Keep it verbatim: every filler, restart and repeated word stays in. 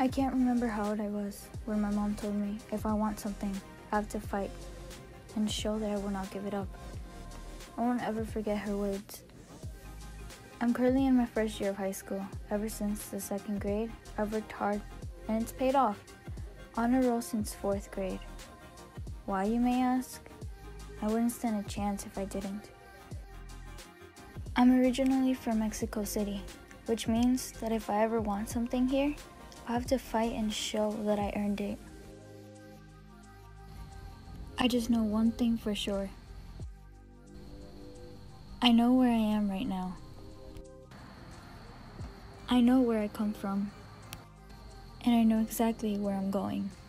I can't remember how old I was when my mom told me if I want something, I have to fight and show that I will not give it up. I won't ever forget her words. I'm currently in my first year of high school. Ever since the second grade, I've worked hard and it's paid off. On a roll since fourth grade. Why, you may ask? I wouldn't stand a chance if I didn't. I'm originally from Mexico City, which means that if I ever want something here, I have to fight and show that I earned it. I just know one thing for sure. I know where I am right now. I know where I come from. And I know exactly where I'm going.